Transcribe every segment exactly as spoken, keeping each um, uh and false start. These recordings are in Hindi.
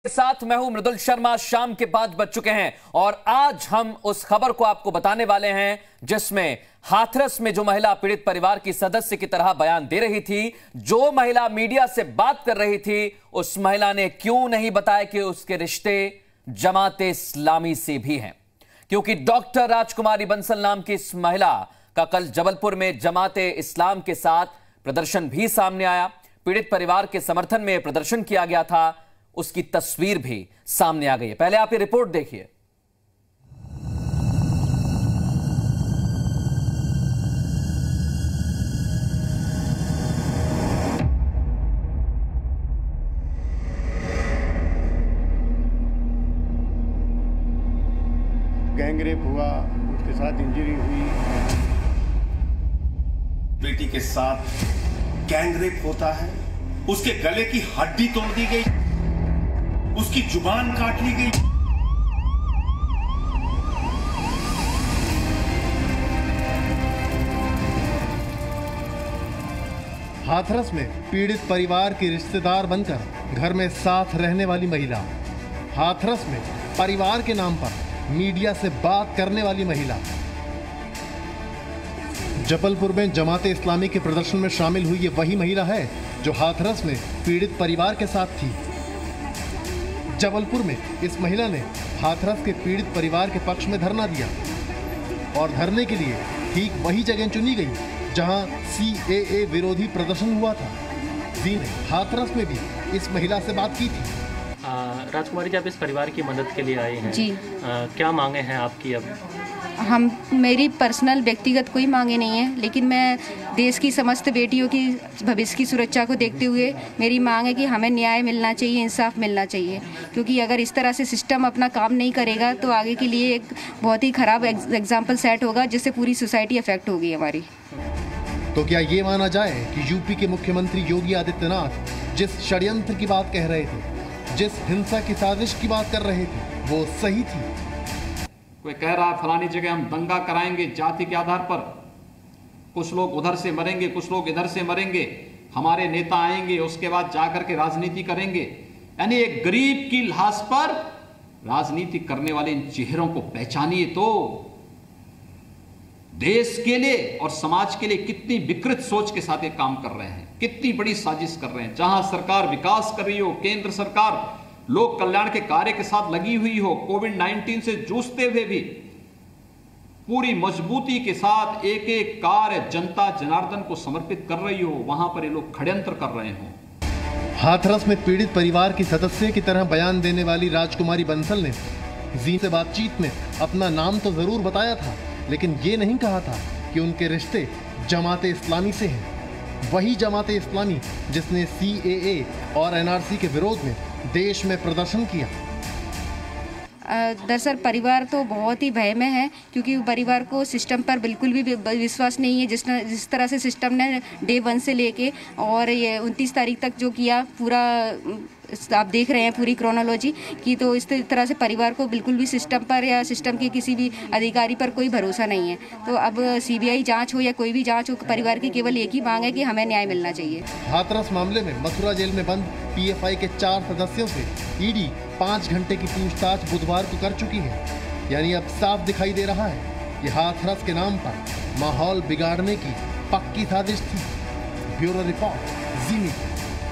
साथ मैं हूं मृदुल शर्मा। शाम के पांच बज चुके हैं और आज हम उस खबर को आपको बताने वाले हैं जिसमें हाथरस में जो महिला पीड़ित परिवार की सदस्य की तरह बयान दे रही थी, जो महिला मीडिया से बात कर रही थी, उस महिला ने क्यों नहीं बताया कि उसके रिश्ते जमाते इस्लामी से भी हैं। क्योंकि डॉक्टर राजकुमारी बंसल नाम की इस महिला का कल जबलपुर में जमाते इस्लाम के साथ प्रदर्शन भी सामने आया। पीड़ित परिवार के समर्थन में प्रदर्शन किया गया था, उसकी तस्वीर भी सामने आ गई है। पहले आप ये रिपोर्ट देखिए। गैंगरेप हुआ, उसके साथ इंजरी हुई। बेटी के साथ गैंगरेप होता है, उसके गले की हड्डी तोड़ दी गई, उसकी जुबान काट ली गई। हाथरस में पीड़ित परिवार की रिश्तेदार बनकर घर में साथ रहने वाली महिला, हाथरस में परिवार के नाम पर मीडिया से बात करने वाली महिला। जबलपुर में जमाते इस्लामी के प्रदर्शन में शामिल हुई ये वही महिला है जो हाथरस में पीड़ित परिवार के साथ थी। जबलपुर में इस महिला ने हाथरस के पीड़ित परिवार के पक्ष में धरना दिया और धरने के लिए ठीक वही जगह चुनी गई जहां सी ए ए विरोधी प्रदर्शन हुआ था। जी ने हाथरस में भी इस महिला से बात की थी। राजकुमारी जी, आप इस परिवार की मदद के लिए आए हैं जी। आ, क्या मांगे हैं आपकी? अब हम मेरी पर्सनल व्यक्तिगत कोई मांगे नहीं है, लेकिन मैं देश की समस्त बेटियों की भविष्य की सुरक्षा को देखते हुए मेरी मांग है कि हमें न्याय मिलना चाहिए, इंसाफ मिलना चाहिए। क्योंकि अगर इस तरह से सिस्टम अपना काम नहीं करेगा तो आगे के लिए एक बहुत ही खराब एग्जाम्पल सेट होगा, जिससे पूरी सोसाइटी अफेक्ट होगी हमारी। तो क्या ये माना जाए कि यूपी के मुख्यमंत्री योगी आदित्यनाथ जिस षड्यंत्र की बात कह रहे थे, जिस हिंसा की साजिश की बात कर रहे थे, वो सही थी? कोई कह रहा है फलानी जगह हम दंगा कराएंगे जाति के आधार पर, कुछ लोग उधर से मरेंगे, कुछ लोग इधर से मरेंगे, हमारे नेता आएंगे उसके बाद जाकर के राजनीति करेंगे। यानी एक गरीब की लाश पर राजनीति करने वाले इन चेहरों को पहचानिए तो देश के लिए और समाज के लिए कितनी विकृत सोच के साथ ये काम कर रहे हैं, कितनी बड़ी साजिश कर रहे हैं। जहां सरकार विकास कर रही हो, केंद्र सरकार लोक कल्याण के कार्य के साथ लगी हुई हो, कोविड नाइन्टीन से जूझते हुए भी पूरी मजबूती के साथ एक एक कार्य जनता जनार्दन को समर्पित कर रही हो, वहां पर ये लोग षड्यंत्र कर रहे हो। हाथरस में पीड़ित परिवार की सदस्य की तरह बयान देने वाली राजकुमारी बंसल ने जी से बातचीत में अपना नाम तो जरूर बताया था, लेकिन ये नहीं कहा था कि उनके रिश्ते जमाते इस्लामी से हैं। वही जमाते इस्लामी जिसने सी ए ए और एन आर सी के विरोध में देश में प्रदर्शन किया। दरअसल परिवार तो बहुत ही भय में है, क्योंकि परिवार को सिस्टम पर बिल्कुल भी विश्वास नहीं है। जिस जिस तरह से सिस्टम ने डे वन से लेके और ये उनतीस तारीख तक जो किया, पूरा आप देख रहे हैं पूरी क्रोनोलॉजी की, तो इस तरह से परिवार को बिल्कुल भी सिस्टम पर या सिस्टम के किसी भी अधिकारी पर कोई भरोसा नहीं है। तो अब सी बी आई जांच हो या कोई भी जांच हो, परिवार की केवल एक ही मांग है कि हमें न्याय मिलना चाहिए। हाथरस मामले में मथुरा जेल में बंद पी एफ आई के चार सदस्यों से ई डी पाँच घंटे की पूछताछ बुधवार को कर चुकी है। यानी अब साफ दिखाई दे रहा है कि हाथरस के नाम पर माहौल बिगाड़ने की पक्की साजिश थी। Bureau report, Zee media.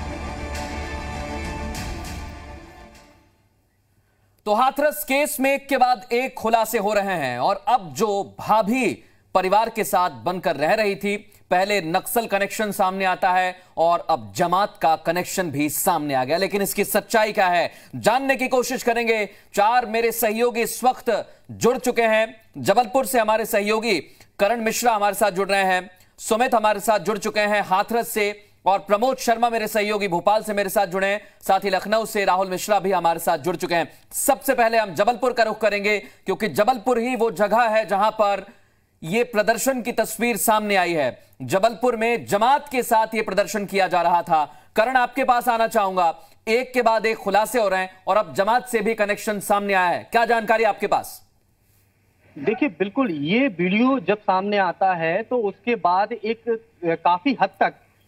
तो हाथरस केस में एक के बाद एक खुलासे हो रहे हैं और अब जो भाभी परिवार के साथ बनकर रह रही थी, पहले नक्सल कनेक्शन सामने आता है और अब जमात का कनेक्शन भी सामने आ गया। लेकिन इसकी सच्चाई क्या है, जानने की कोशिश करेंगे। चार मेरे सहयोगी इस वक्त जुड़ चुके हैं। जबलपुर से हमारे सहयोगी करण मिश्रा हमारे साथ जुड़ रहे हैं, सुमित हमारे साथ जुड़ चुके हैं हाथरस से, और प्रमोद शर्मा मेरे सहयोगी भोपाल से मेरे साथ जुड़े हैं। साथ ही लखनऊ से राहुल मिश्रा भी हमारे साथ जुड़ चुके हैं। सबसे पहले हम जबलपुर का रुख करेंगे, क्योंकि जबलपुर ही वो जगह है जहां पर यह प्रदर्शन की तस्वीर सामने आई है। जबलपुर में जमात के साथ यह प्रदर्शन किया जा रहा था। करण, आपके पास आना चाहूंगा। एक के बाद एक खुलासे हो रहे हैं और अब जमात से भी कनेक्शन सामने आया है, क्या जानकारी आपके पास? देखिए, बिल्कुल ये वीडियो जब सामने आता है तो उसके बाद एक काफी हद तक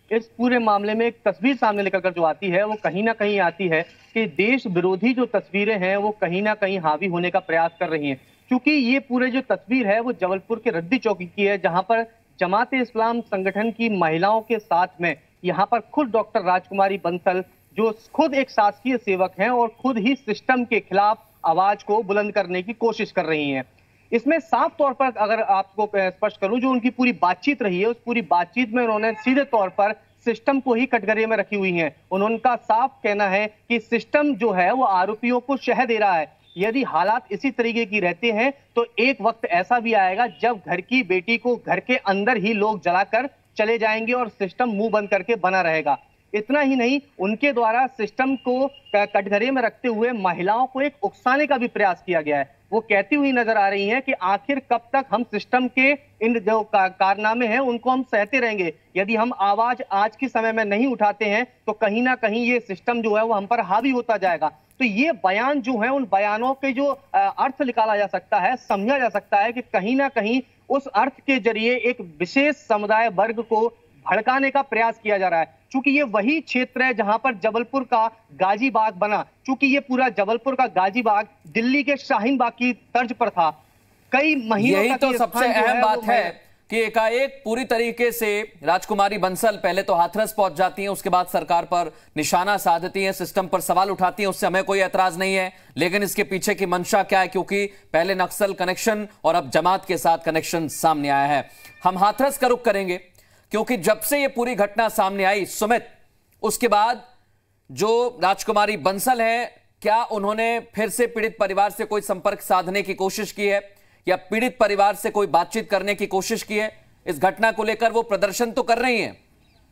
इस पूरे मामले में एक तस्वीर सामने निकल कर जो आती है वो कहीं ना कहीं आती है कि देश विरोधी जो तस्वीरें हैं वो कहीं ना कहीं हावी होने का प्रयास कर रही हैं। क्योंकि ये पूरे जो तस्वीर है वो जबलपुर के रद्दी चौकी की है, जहां पर जमाते इस्लाम संगठन की महिलाओं के साथ में यहाँ पर खुद डॉक्टर राजकुमारी बंसल, जो खुद एक शासकीय सेवक हैं और खुद ही सिस्टम के खिलाफ आवाज को बुलंद करने की कोशिश कर रही हैं। इसमें साफ तौर पर अगर आपको स्पष्ट करूं, जो उनकी पूरी बातचीत रही है उस पूरी बातचीत में उन्होंने सीधे तौर पर सिस्टम को ही कटघरे में रखी हुई हैं। उनका साफ कहना है कि सिस्टम जो है वो आरोपियों को शह दे रहा है। यदि हालात इसी तरीके की रहते हैं तो एक वक्त ऐसा भी आएगा जब घर की बेटी को घर के अंदर ही लोग जलाकर चले जाएंगे और सिस्टम मुंह बंद करके बना रहेगा। इतना ही नहीं, उनके द्वारा सिस्टम को कटघरे में रखते हुए महिलाओं को एक उकसाने का भी प्रयास किया गया है। वो कहती हुई नजर आ रही हैं कि आखिर कब तक हम सिस्टम के इन जो कारनामे हैं उनको हम सहते रहेंगे। यदि हम आवाज आज के समय में नहीं उठाते हैं तो कहीं ना कहीं ये सिस्टम जो है वो हम पर हावी होता जाएगा। तो ये बयान जो है, उन बयानों के जो अर्थ निकाला जा सकता है, समझा जा सकता है कि कहीं ना कहीं उस अर्थ के जरिए एक विशेष समुदाय वर्ग को भड़काने का प्रयास किया जा रहा है। चूंकि ये वही क्षेत्र है जहां पर जबलपुर का गाजी बाग बना, चूंकि ये पूरा जबलपुर का गाजी बाग दिल्ली के शाहीन बाग की तर्ज पर था। कई महीनों यही तो सबसे अहम बात है कि एकाएक पूरी तरीके से राजकुमारी बंसल पहले तो हाथरस पहुंच जाती हैं, उसके बाद सरकार पर निशाना साधती हैं, सिस्टम पर सवाल उठाती हैं। उससे हमें कोई एतराज नहीं है, लेकिन इसके पीछे की मंशा क्या है? क्योंकि पहले नक्सल कनेक्शन और अब जमात के साथ कनेक्शन सामने आया है। हम हाथरस का रुख करेंगे क्योंकि जब से ये पूरी घटना सामने आई सुमित, उसके बाद जो राजकुमारी बंसल हैं, क्या उन्होंने फिर से पीड़ित परिवार से कोई संपर्क साधने की कोशिश की है या पीड़ित परिवार से कोई बातचीत करने की कोशिश की है? इस घटना को लेकर वो प्रदर्शन तो कर रही हैं।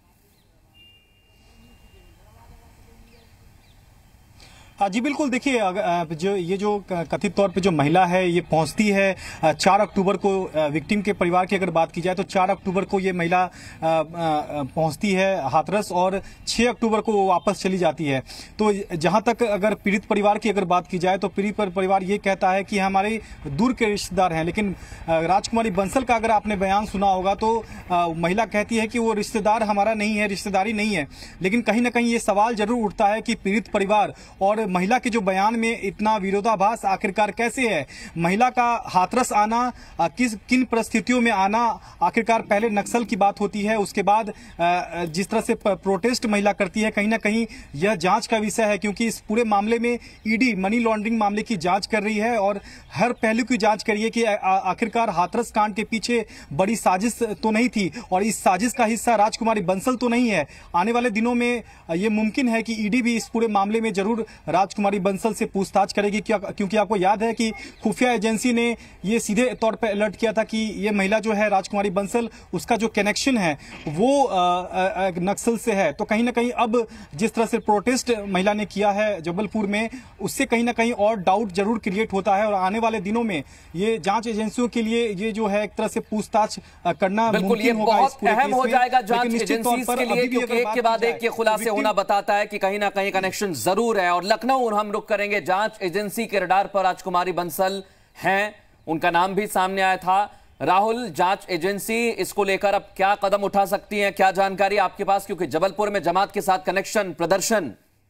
हाँ जी बिल्कुल, देखिए जो ये जो कथित तौर पे जो महिला है ये पहुंचती है चार अक्टूबर को, विक्टिम के परिवार की अगर बात की जाए तो चार अक्टूबर को ये महिला पहुंचती है हाथरस और छह अक्टूबर को वो वापस चली जाती है। तो जहां तक अगर पीड़ित परिवार की अगर बात की जाए तो पीड़ित परिवार ये कहता है कि हमारे दूर के रिश्तेदार हैं, लेकिन राजकुमारी बंसल का अगर आपने बयान सुना होगा तो महिला कहती है कि वो रिश्तेदार हमारा नहीं है, रिश्तेदारी नहीं है। लेकिन कहीं ना कहीं ये सवाल जरूर उठता है कि पीड़ित परिवार और महिला के जो बयान में इतना विरोधाभास आखिरकार कैसे है? महिला का हाथरस आना, किस किन परिस्थितियों में आना, आखिरकार पहले नक्सल की बात होती है, उसके बाद जिस तरह से प्रोटेस्ट महिला करती है, कहीं ना कहीं यह जांच का विषय है। क्योंकि इस पूरे मामले में ईडी मनी लॉन्ड्रिंग मामले की जांच कर रही है और हर पहलू की जांच करी है कि आखिरकार हाथरस कांड के पीछे बड़ी साजिश तो नहीं थी और इस साजिश का हिस्सा राजकुमारी बंसल तो नहीं है। आने वाले दिनों में यह मुमकिन है कि ईडी भी इस पूरे मामले में जरूर राजकुमारी बंसल से पूछताछ करेगी, क्या क्योंकि आपको याद है कि खुफिया एजेंसी ने ये सीधे तौर पर अलर्ट किया था कि ये महिला जो है राजकुमारी बंसल, उसका जो कनेक्शन है वो नक्सल से है। तो कहीं ना कहीं अब जिस तरह से प्रोटेस्ट महिला ने किया है जबलपुर में, उससे कहीं ना कहीं और डाउट जरूर क्रिएट होता है और आने वाले दिनों में ये जांच एजेंसियों के लिए ये जो है एक तरह से पूछताछ करना बिल्कुल ये बहुत अहम हो जाएगा जांच एजेंसीज के लिए, क्योंकि एक के बाद एक ये खुलासे होना बताता है कि कहीं ना कहीं कनेक्शन जरूर है। और लखनऊ हम रुक करेंगे, जांच एजेंसी के रडार पर राजकुमारी बंसल हैं, उनका नाम भी सामने आया था। राहुल, जांच एजेंसी इसको लेकर अब क्या कदम उठा सकती है, क्या जानकारी आपके पास? क्योंकि जबलपुर में जमात के साथ कनेक्शन, प्रदर्शन।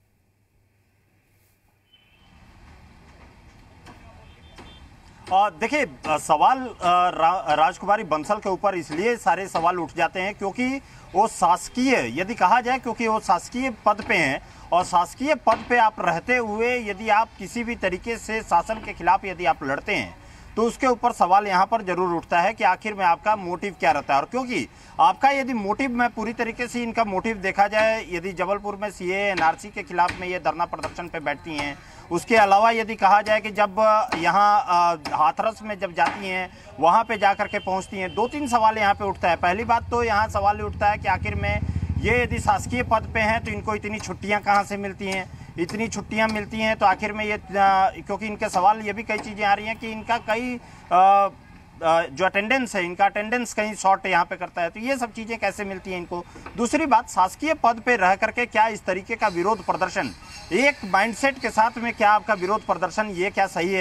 देखिए, सवाल रा, राजकुमारी बंसल के ऊपर इसलिए सारे सवाल उठ जाते हैं क्योंकि वो शासकीय, यदि कहा जाए क्योंकि वो शासकीय पद पे हैं और शासकीय पद पे आप रहते हुए यदि आप किसी भी तरीके से शासन के खिलाफ यदि आप लड़ते हैं तो उसके ऊपर सवाल यहाँ पर जरूर उठता है कि आखिर में आपका मोटिव क्या रहता है। और क्योंकि आपका यदि मोटिव में पूरी तरीके से इनका मोटिव देखा जाए, यदि जबलपुर में सीए एनआरसी के खिलाफ में ये धरना प्रदर्शन पे बैठती हैं, उसके अलावा यदि कहा जाए कि जब यहाँ हाथरस में जब जाती हैं वहाँ पे जा कर के पहुँचती हैं, दो तीन सवाल यहाँ पे उठता है। पहली बात तो यहाँ सवाल उठता है कि आखिर में ये यदि शासकीय पद पे हैं तो इनको इतनी छुट्टियाँ कहाँ से मिलती हैं? इतनी छुट्टियां मिलती हैं तो आखिर में ये, क्योंकि इनके सवाल ये भी कई चीज़ें आ रही हैं कि इनका कई आ, जो अटेंडेंस है, इनका अटेंडेंस कहीं शॉर्ट यहाँ पे करता है, तो ये सब चीज़ें कैसे मिलती हैं इनको? दूसरी बात, शासकीय पद पे रह करके क्या इस तरीके का विरोध प्रदर्शन, एक माइंडसेट के साथ में क्या आपका विरोध प्रदर्शन, ये क्या सही है?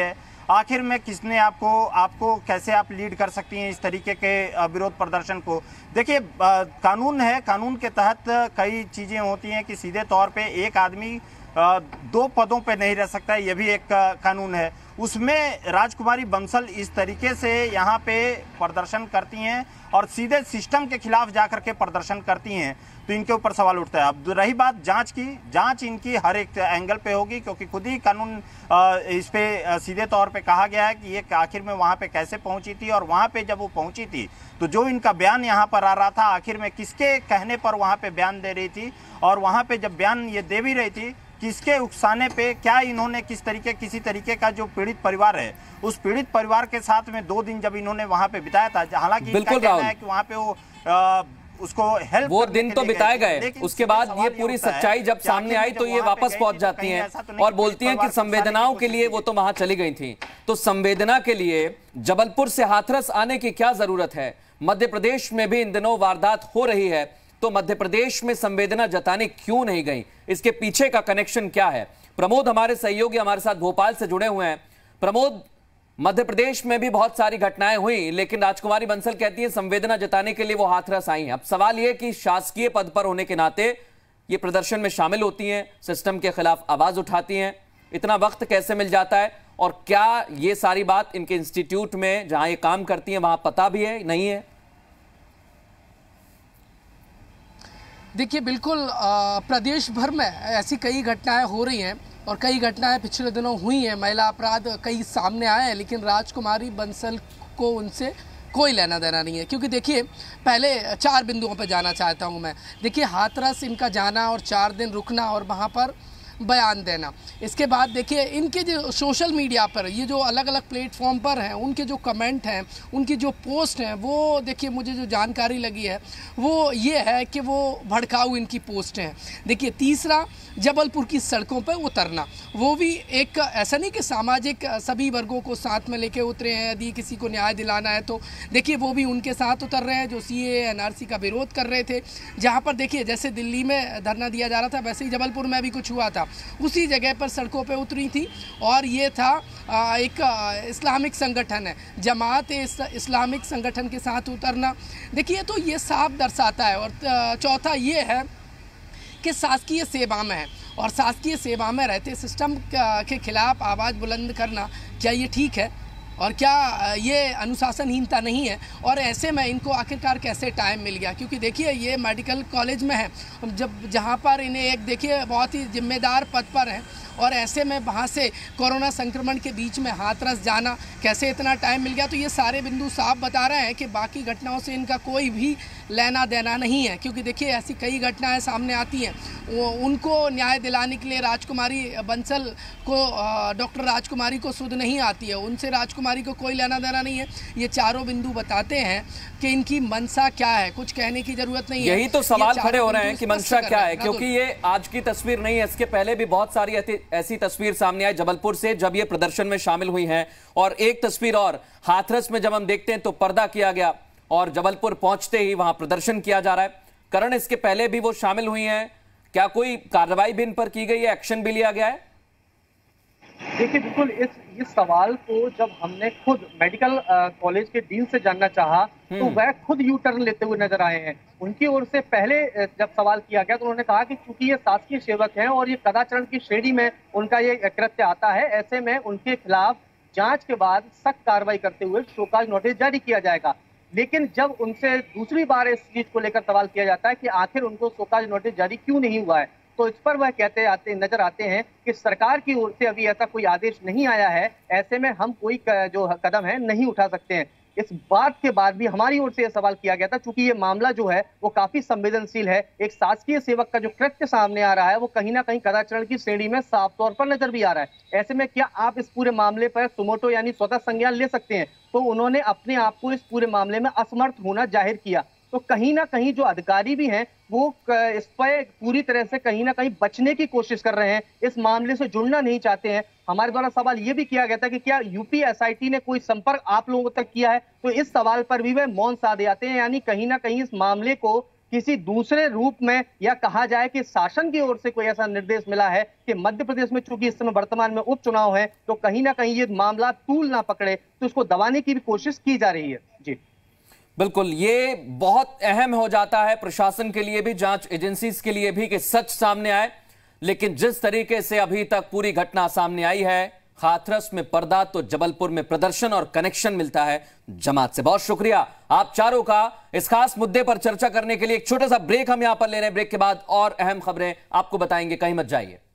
आखिर में किसने आपको आपको कैसे आप लीड कर सकती हैं इस तरीके के विरोध प्रदर्शन को? देखिए, कानून है, कानून के तहत कई चीज़ें होती हैं कि सीधे तौर पे एक आदमी दो पदों पे नहीं रह सकता है, यह भी एक कानून है। उसमें राजकुमारी बंसल इस तरीके से यहाँ पे प्रदर्शन करती हैं और सीधे सिस्टम के खिलाफ जाकर के प्रदर्शन करती हैं, तो इनके ऊपर सवाल उठता है। अब रही बात जांच की, जांच इनकी हर एक एंगल पे होगी, क्योंकि खुद ही कानून इस पे सीधे तौर पे कहा गया है कि ये आखिर में वहाँ पे कैसे पहुँची थी, और वहाँ पे जब वो पहुँची थी तो जो इनका बयान यहाँ पर आ रहा था, आखिर में किसके कहने पर वहाँ पे बयान दे रही थी, और वहाँ पे जब बयान ये दे भी रही थी किसके उकसाने पे, क्या इन्होंने किस तरीके किसी तरीके का जो पीड़ित परिवार है उस पीड़ित परिवार के साथ में दो दिन जब इन्होंने वहां पे बिताया था, हालांकि बिल्कुल कहना है कि वहां पे वो आ, उसको हेल्प वो दिन तो बिताए गए, उसके बाद ये पूरी सच्चाई जब सामने आई तो ये वापस पहुंच जाती हैं और बोलती हैं कि संवेदनाओं के लिए वो तो वहां चली गई थी। तो संवेदना के लिए जबलपुर से हाथरस आने की क्या जरूरत है? मध्य प्रदेश में भी इन दिनों वारदात हो रही है, तो मध्य प्रदेश में संवेदना जताने क्यों नहीं गई? इसके पीछे का कनेक्शन क्या है? प्रमोद हमारे सहयोगी हमारे साथ भोपाल से जुड़े हुए हैं। प्रमोद, मध्य प्रदेश में भी बहुत सारी घटनाएं हुई, लेकिन राजकुमारी बंसल कहती है संवेदना जताने के लिए वो हाथरस आई हैं। अब सवाल यह कि शासकीय पद पर होने के नाते ये प्रदर्शन में शामिल होती हैं, सिस्टम के खिलाफ आवाज उठाती हैं, इतना वक्त कैसे मिल जाता है? और क्या ये सारी बात इनके इंस्टीट्यूट में जहां ये काम करती हैं वहां पता भी है, नहीं है? देखिए, बिल्कुल प्रदेश भर में ऐसी कई घटनाएं हो रही हैं और कई घटनाएं पिछले दिनों हुई हैं, महिला अपराध कई सामने आए हैं, लेकिन राजकुमारी बंसल को उनसे कोई लेना देना नहीं है। क्योंकि देखिए, पहले चार बिंदुओं पर जाना चाहता हूं मैं। देखिए, हाथरस इनका जाना और चार दिन रुकना और वहां पर बयान देना, इसके बाद देखिए इनके जो सोशल मीडिया पर ये जो अलग अलग प्लेटफॉर्म पर हैं, उनके जो कमेंट हैं, उनकी जो पोस्ट हैं, वो देखिए मुझे जो जानकारी लगी है वो ये है कि वो भड़काऊ इनकी पोस्ट हैं। देखिए, तीसरा, जबलपुर की सड़कों पर उतरना, वो भी एक ऐसा नहीं कि सामाजिक सभी वर्गों को साथ में लेके उतरे हैं, यदि किसी को न्याय दिलाना है तो देखिए वो भी उनके साथ उतर रहे हैं जो सी ए एन आर सी का विरोध कर रहे थे। जहाँ पर देखिए जैसे दिल्ली में धरना दिया जा रहा था, वैसे ही जबलपुर में भी कुछ हुआ था, उसी जगह पर सड़कों पे उतरी थी। और ये था एक इस्लामिक संगठन है, जमात इस्लामिक संगठन के साथ उतरना। देखिए, तो ये साफ दर्शाता है। और चौथा ये है कि शासकीय सेवा में है और शासकीय सेवा में रहते सिस्टम के खिलाफ आवाज़ बुलंद करना, क्या ये ठीक है? और क्या ये अनुशासनहीनता नहीं है? और ऐसे में इनको आखिरकार कैसे टाइम मिल गया? क्योंकि देखिए ये मेडिकल कॉलेज में है, जब जहाँ पर इन्हें एक देखिए बहुत ही जिम्मेदार पद पर हैं, और ऐसे में वहाँ से कोरोना संक्रमण के बीच में हाथरस जाना, कैसे इतना टाइम मिल गया? तो ये सारे बिंदु साफ बता रहे हैं कि बाकी घटनाओं से इनका कोई भी लेना देना नहीं है। क्योंकि देखिए ऐसी कई घटनाएं सामने आती हैं, वो उनको न्याय दिलाने के लिए राजकुमारी बंसल को, डॉक्टर राजकुमारी को सुध नहीं आती है, उनसे राजकुमारी को कोई लेना देना नहीं है। ये चारों बिंदु बताते हैं कि इनकी मंशा क्या है, कुछ कहने की जरूरत नहीं है। यही तो सवाल खड़े हो रहे हैं कि मंशा क्या है, क्योंकि ये आज की तस्वीर नहीं है, इसके पहले भी बहुत सारी ऐसी तस्वीर सामने आई जबलपुर से जब ये प्रदर्शन में शामिल हुई हैं। और एक तस्वीर और हाथरस में जब हम देखते हैं तो पर्दा किया गया और जबलपुर पहुंचते ही वहां प्रदर्शन किया जा रहा है। करण, इसके पहले भी वो शामिल हुई हैं, क्या कोई कार्रवाई भी इन पर की गई है, एक्शन भी लिया गया है? देखिए, बिल्कुल इस इस सवाल को जब हमने खुद मेडिकल कॉलेज के डीन से जानना चाहा तो वह खुद यू टर्न लेते हुए नजर आए हैं। उनकी ओर से पहले जब सवाल किया गया तो उन्होंने कहा कि चूंकि ये शासकीय सेवक हैं और ये कदाचरण की श्रेणी में उनका ये कृत्य आता है, ऐसे में उनके खिलाफ जांच के बाद सख्त कार्रवाई करते हुए शोकाज नोटिस जारी किया जाएगा। लेकिन जब उनसे दूसरी बार इस चीज को लेकर सवाल किया जाता है कि आखिर उनको शोकाज नोटिस जारी क्यों नहीं हुआ है, तो इस पर वह कहते आते नजर आते हैं कि सरकार की ओर से अभी ऐसा कोई आदेश नहीं आया है, ऐसे में हम कोई जो कदम है नहीं उठा सकते हैं। इस बात के बाद भी हमारी ओर से यह सवाल किया गया था, चूंकि ये मामला जो है वो काफी संवेदनशील है, एक शासकीय सेवक का जो कृत्य सामने आ रहा है वो कहीं ना कहीं कदाचरण की श्रेणी में साफ तौर पर नजर भी आ रहा है। ऐसे में क्या आप इस पूरे मामले पर सुमोटो यानी स्वतः संज्ञान ले सकते हैं? तो उन्होंने अपने आप को इस पूरे मामले में असमर्थ होना जाहिर किया। तो कहीं ना कहीं जो अधिकारी भी हैं वो इस पर पूरी तरह से कहीं ना कहीं बचने की कोशिश कर रहे हैं, इस मामले से जुड़ना नहीं चाहते हैं। हमारे द्वारा सवाल ये भी किया गया था कि क्या यूपी एस आई टी ने कोई संपर्क आप लोगों तक किया है, तो इस सवाल पर भी वे मौन साधे आते हैं, यानी कहीं ना कहीं इस मामले को किसी दूसरे रूप में, या कहा जाए कि शासन की ओर से कोई ऐसा निर्देश मिला है कि मध्य प्रदेश में चूंकि इस समय वर्तमान में उपचुनाव है तो कहीं ना कहीं ये मामला तूल ना पकड़े, तो उसको दबाने की भी कोशिश की जा रही है। जी बिल्कुल, ये बहुत अहम हो जाता है प्रशासन के लिए भी, जांच एजेंसीज के लिए भी, कि सच सामने आए। लेकिन जिस तरीके से अभी तक पूरी घटना सामने आई है, हाथरस में पर्दा तो जबलपुर में प्रदर्शन और कनेक्शन मिलता है जमात से। बहुत शुक्रिया आप चारों का इस खास मुद्दे पर चर्चा करने के लिए। एक छोटा सा ब्रेक हम यहां पर ले रहे हैं, ब्रेक के बाद और अहम खबरें आपको बताएंगे, कहीं मत जाइए।